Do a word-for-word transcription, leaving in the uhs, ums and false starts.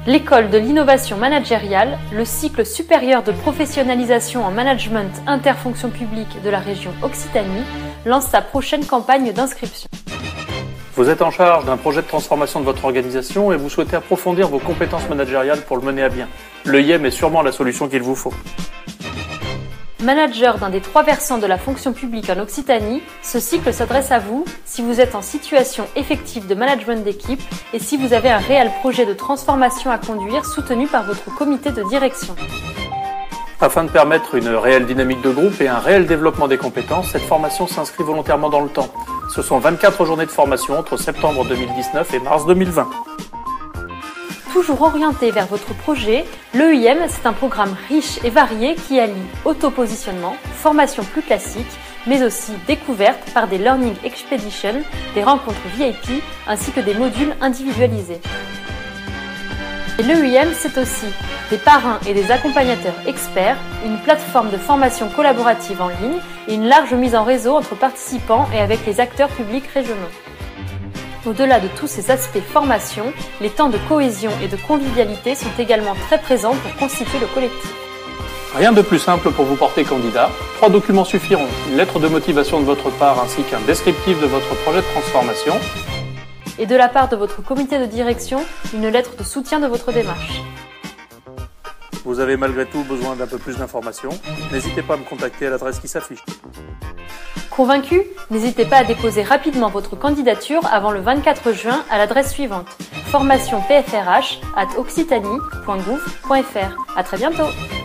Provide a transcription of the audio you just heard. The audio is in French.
L'école de l'innovation managériale, le cycle supérieur de professionnalisation en management interfonction publique de la région Occitanie, lance sa prochaine campagne d'inscription. Vous êtes en charge d'un projet de transformation de votre organisation et vous souhaitez approfondir vos compétences managériales pour le mener à bien. Le I E M est sûrement la solution qu'il vous faut. Manager d'un des trois versants de la fonction publique en Occitanie, ce cycle s'adresse à vous si vous êtes en situation effective de management d'équipe et si vous avez un réel projet de transformation à conduire soutenu par votre comité de direction. Afin de permettre une réelle dynamique de groupe et un réel développement des compétences, cette formation s'inscrit volontairement dans le temps. Ce sont vingt-quatre journées de formation entre septembre deux mille dix-neuf et mars deux mille vingt. Toujours orienté vers votre projet, l'E I M, c'est un programme riche et varié qui allie auto-positionnement, formation plus classique, mais aussi découverte par des Learning Expeditions, des rencontres V I P, ainsi que des modules individualisés. Et l'E I M, c'est aussi des parrains et des accompagnateurs experts, une plateforme de formation collaborative en ligne et une large mise en réseau entre participants et avec les acteurs publics régionaux. Au-delà de tous ces aspects formation, les temps de cohésion et de convivialité sont également très présents pour constituer le collectif. Rien de plus simple pour vous porter candidat. Trois documents suffiront. Une lettre de motivation de votre part ainsi qu'un descriptif de votre projet de transformation. Et de la part de votre comité de direction, une lettre de soutien de votre démarche. Vous avez malgré tout besoin d'un peu plus d'informations. N'hésitez pas à me contacter à l'adresse qui s'affiche. Convaincu? N'hésitez pas à déposer rapidement votre candidature avant le vingt-quatre juin à l'adresse suivante: formation p f r h arobase occitanie point gouv point f r. À très bientôt!